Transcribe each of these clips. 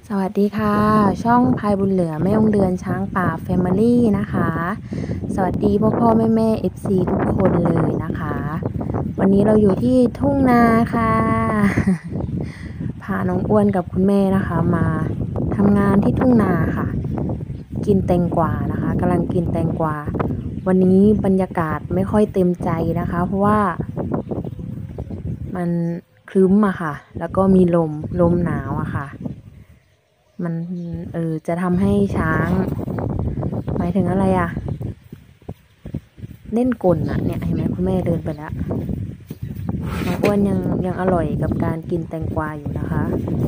สวัสดีค่ะช่องพายบุญเหลือแม่องเดือนช้างป่าแฟมิลี่นะคะสวัสดีพ่อแม่FCทุกคนเลยนะคะวันนี้เราอยู่ที่ทุ่งนาค่ะพาน้องอ้วนกับคุณแม่นะคะมาทำงานที่ทุ่งนาค่ะกินแตงกวานะคะกำลังกินแตงกวาวันนี้บรรยากาศไม่ค่อยเต็มใจนะคะเพราะว่ามันครึ้มอะค่ะแล้วก็มีลมหนาวอะค่ะมันจะทำให้ช้างหมายถึงอะไรอะเล่นกลอะเนี่ยเห็นไหมคุณแม่เดินไปแล้วน้องอ้วนยังอร่อยกับการกินแตงกวาอยู่นะคะ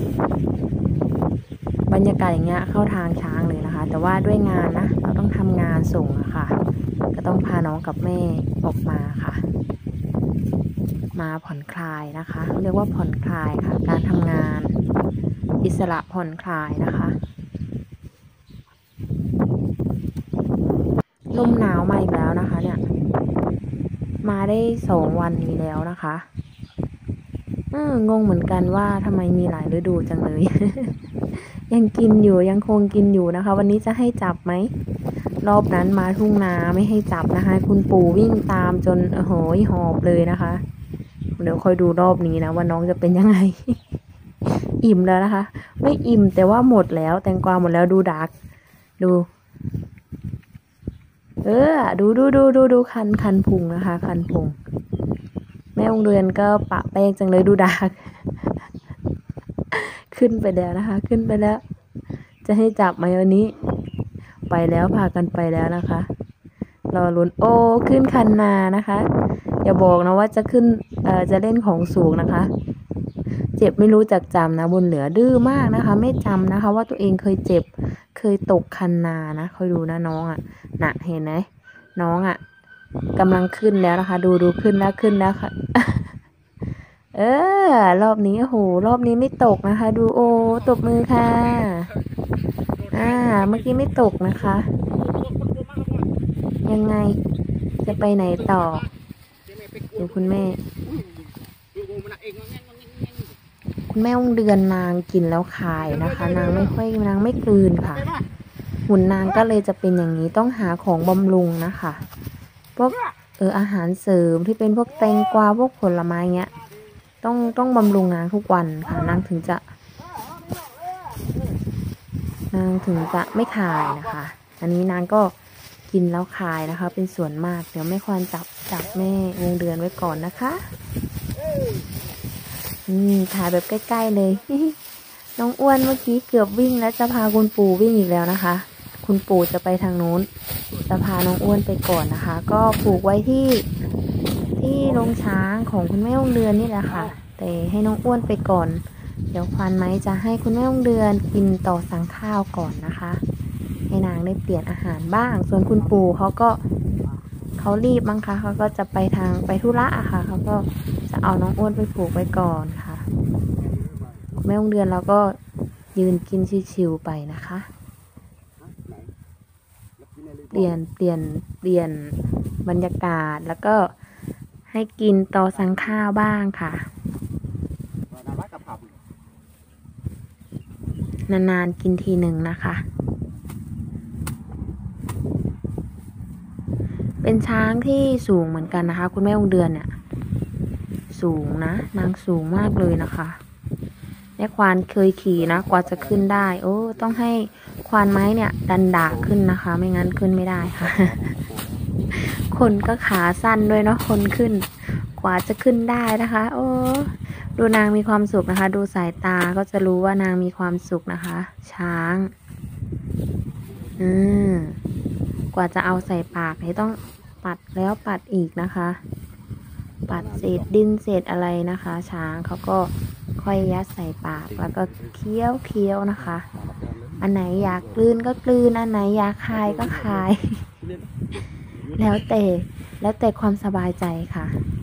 บรรยากาศอย่างเงี้ยเข้าทางช้างเลยนะคะแต่ว่าด้วยงานนะเราต้องทำงานส่งอะค่ะก็ต้องพาน้องกับแม่ออกมาค่ะมาผ่อนคลายนะคะเรียกว่าผ่อนคลายค่ะการทำงานอิสระผ่อนคลายนะคะลมหนาวมาอีกแล้วนะคะเนี่ยมาได้2 วันนี้แล้วนะคะงงเหมือนกันว่าทำไมมีหลายฤดูจังเลย ยังกินอยู่ยังคงกินอยู่นะคะวันนี้จะให้จับไหมรอบนั้นมาทุ่งนาไม่ให้จับนะคะคุณปู่วิ่งตามจนโอ้โหหอบเลยนะคะเดี๋ยวคอยดูรอบนี้นะว่าน้องจะเป็นยังไง อิ่มแล้วนะคะไม่อิ่มแต่ว่าหมดแล้วแตงกวาหมดแล้วดูดักดูดูคันพุงนะคะคันพุงแม่องเดือนก็ปะแป้งจังเลยดูดัก ขึ้นไปแล้วนะคะขึ้นไปแล้วจะให้จับไหมวันนี้ไปแล้วพากันไปแล้วนะคะรอลุ้นโอ้ขึ้นคันนานะคะอย่าบอกนะว่าจะขึ้นจะเล่นของสูงนะคะเจ็บไม่รู้จักจำนะบุญเหลือดื้อมากนะคะไม่จำนะคะว่าตัวเองเคยเจ็บเคยตกคันนานะคอยดูนะน้องอ่ะน่ะเห็นไหมน้องอ่ะกำลังขึ้นแล้วนะคะดูขึ้นแล้วค่ะ รอบนี้โอ้โหรอบนี้ไม่ตกนะคะดูโอ้ตบมือค่ะเมื่อกี้ไม่ตกนะคะยังไงจะไปไหนต่อดูคุณแม่องเดือนนางกินแล้วคายนะคะนางไม่กลืนค่ะหุ่นนางก็เลยจะเป็นอย่างนี้ต้องหาของบำรุงนะคะพวกอาหารเสริมที่เป็นพวกแตงกวาพวกผลไม้เงี้ยต้องบำรุงนางทุกวันค่ะนางถึงจะไม่คายนะคะอันนี้นางก็กินแล้วคายนะคะเป็นส่วนมากเดี๋ยวไม่ควรจับแม่วงเดือนไว้ก่อนนะคะถ่ายแบบใกล้ๆเลย น้องอ้วนเมื่อกี้เกือบวิ่งแล้วจะพาคุณปู่วิ่งอีกแล้วนะคะคุณปู่จะไปทางนู้นจะพาน้องอ้วนไปก่อนนะคะก็ผูกไว้ที่โรงช้างของคุณแม่วงเดือนนี่แหละค่ะแต่ให้น้องอ้วนไปก่อนเดี๋ยวควานไม้จะให้คุณแม่วงเดือนกินต่อสั่งข้าวก่อนนะคะให้นางได้เปลี่ยนอาหารบ้างส่วนคุณปู่เขารีบมั้งคะเขาก็จะไปธุระอะค่ะเขาก็จะเอาน้องอ้วนไปผูกไว้ก่อนค่ะแม่วงเดือนเราก็ยืนกินชิวๆไปนะคะเปลี่ยนบรรยากาศแล้วก็ให้กินต่อสั่งข้าวบ้างค่ะนานๆกินทีหนึ่งนะคะเป็นช้างที่สูงเหมือนกันนะคะคุณแม่วงเดือนเนี่ยสูงนะนางสูงมากเลยนะคะแม่ควานเคยขี่นะกว่าจะขึ้นได้โอ้ต้องให้ควานไม้เนี่ยดันดากขึ้นนะคะไม่งั้นขึ้นไม่ได้ค่ะ คนก็ขาสั้นด้วยเนาะคนขึ้นกว่าจะขึ้นได้นะคะโอ้ดูนางมีความสุขนะคะดูสายตาก็จะรู้ว่านางมีความสุขนะคะช้างกว่าจะเอาใส่ปากนี่ต้องปัดแล้วปัดอีกนะคะปัดเศษดินเศษอะไรนะคะช้างเขาก็ค่อยยัดใส่ปากแล้วก็เคี้ยวนะคะอันไหนอยากกลืนก็กลืนอันไหนอยากคายก็คาย แล้วแต่ความสบายใจค่ะ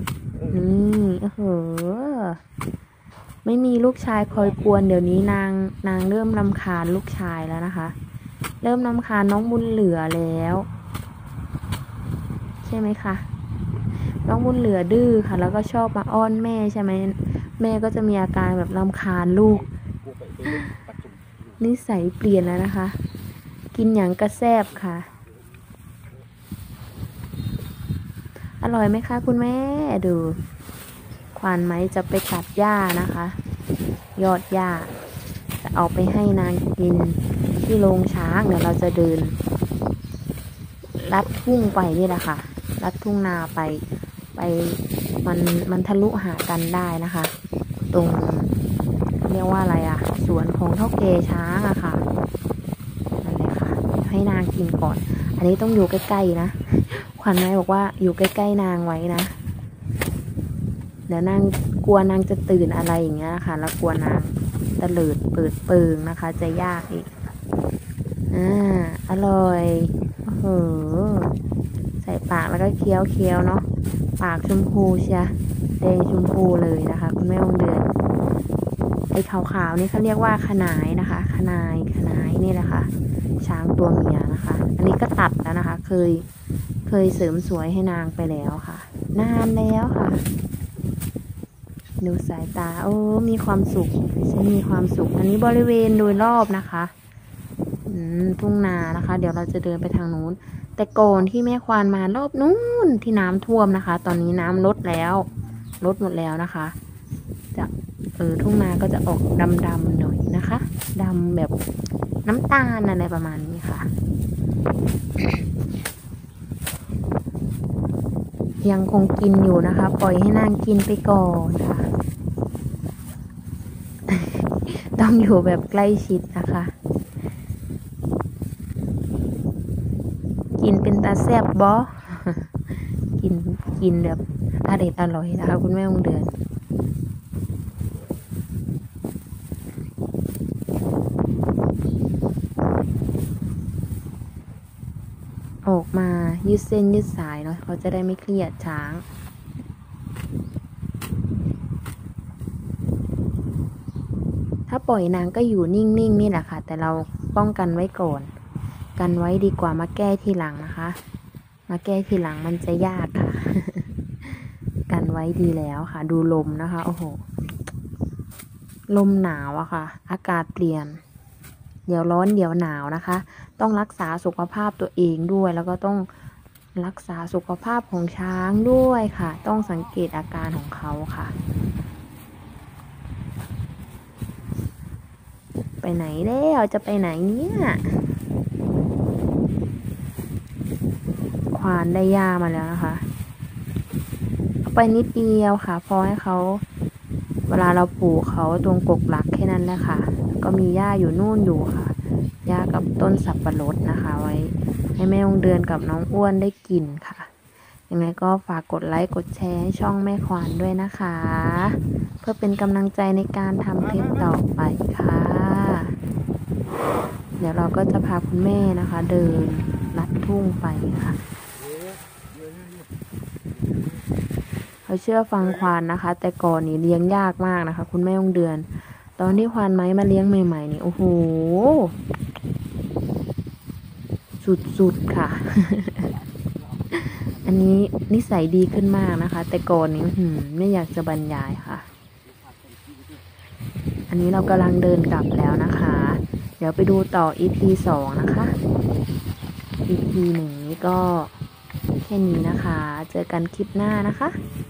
ไม่มีลูกชายคอยกวนเดี๋ยวนี้นางเริ่มรำคาญลูกชายแล้วนะคะเริ่มรำคาญน้องบุญเหลือแล้วใช่ไหมคะน้องบุญเหลือดื้อค่ะแล้วก็ชอบมาอ้อนแม่ใช่ไหมแม่ก็จะมีอาการแบบรำคาญลูกนิสัยเปลี่ยนแล้วนะคะ กินอย่างกระแซบค่ะ อร่อยไหมคะคุณแม่ดูควานไม้จะไปตัดหญ้านะคะ ยอดหญ้าจะเอาไปให้นางกินที่โรงช้างเดี๋ยวเราจะเดินลัดทุ่งไปนี่แหละค่ะลัดทุ่งนาไปมันทะลุหากันได้นะคะ ตรงเรียกว่าอะไรอะสวนของเท่าแก่ช้างอะค่ะนั่นแหละค่ะให้นางกินก่อนอันนี้ต้องอยู่ใกล้ๆนะขวัญไม้บอกว่าอยู่ใกล้ๆนางไว้นะเดี๋ยวนางกลัวนางจะตื่นอะไรอย่างเงี้ยค่ะแล้วกลัวนางตะเลิดเปิดเปิงนะคะจะยากอีกอร่อยโอ้โหใส่ปากแล้วก็เคี้ยวเนาะปากชมพูเชียแดงชมพูเลยนะคะคุณแม่วงเดือนไอ้ขาวๆนี่เขาเรียกว่าขนายนะคะขนายนี่แหละค่ะช้างตัวเมียนะคะอันนี้ก็ตัดแล้วนะคะเคยเสริมสวยให้นางไปแล้วค่ะนานแล้วค่ะดูสายตาโอ้มีความสุขฉันมีความสุขอันนี้บริเวณโดยรอบนะคะทุ่งนานะคะเดี๋ยวเราจะเดินไปทางนู้นแต่ก่อนที่แม่ควานมารอบนู้นที่น้ำท่วมนะคะตอนนี้น้ำลดหมดแล้วนะคะจะทุ่งนาก็จะออกดำๆหน่อยนะคะดำแบบน้ำตาลอะไรประมาณนี้ค่ะยังคงกินอยู่นะคะปล่อยให้นางกินไปก่อนค่ะ ต้องอยู่แบบใกล้ชิดนะคะกินเป็นตาแซ่บบอ กินแบบอร่อยนะคะคุณแม่วงเดือนออกมายืดเส้นยืดสายเนาะเขาจะได้ไม่เครียดช้างถ้าปล่อยนางก็อยู่นิ่งๆนี่แหละค่ะแต่เราป้องกันไว้ก่อนกันไว้ดีกว่ามาแก้ทีหลังนะคะมาแก้ทีหลังมันจะยากค่ะ กันไว้ดีแล้วค่ะดูลมนะคะโอ้โหลมหนาวอะค่ะอากาศเปลี่ยนเดี๋ยวร้อนเดี๋ยวหนาวนะคะต้องรักษาสุขภาพตัวเองด้วยแล้วก็ต้องรักษาสุขภาพของช้างด้วยค่ะต้องสังเกตอาการของเขาค่ะไปไหนแล้วจะไปไหนเนี่ยควานได้หญ้ามาแล้วนะคะเอาไปนิดเดียวค่ะพอให้เขาเวลาเราปลูกเขาตรงกกหลักแค่นั้นแหละค่ะก็มีหญ้าอยู่นู่นอยู่ค่ะหญ้ากับต้นสับปะรดนะคะไว้ให้แม่วงเดือนกับน้องอ้วนได้กินค่ะยังไงก็ฝากกดไลค์กดแชร์ให้ช่องแม่ควานด้วยนะคะเพื่อเป็นกำลังใจในการทำคลิปต่อไปค่ะเดี๋ยวเราก็จะพาคุณแม่นะคะเดินลัดทุ่งไปค่ะเขาเชื่อฟังควานนะคะแต่ก่อนนี่เลี้ยงยากมากนะคะคุณแม่วงเดือนตอนที่ควานไม้มาเลี้ยงใหม่ๆนี่โอ้โหสุดๆค่ะ อันนี้นิสัยดีขึ้นมากนะคะแต่ก่อนนี้ไม่อยากจะบรรยายค่ะอันนี้เรากำลังเดินกลับแล้วนะคะเดี๋ยวไปดูต่อ EP 2นะคะ EP 1นี้ก็แค่นี้นะคะเจอกันคลิปหน้านะคะ